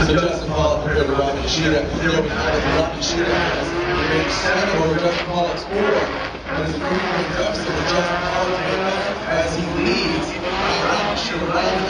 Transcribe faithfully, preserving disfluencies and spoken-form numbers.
So Justin Paul compared to Robbie Nishida. You know, Robbie Nishida has made seven over Justin Paul at four. But as a three-point deficit with Justin Paul as he leads, Robbie Nishida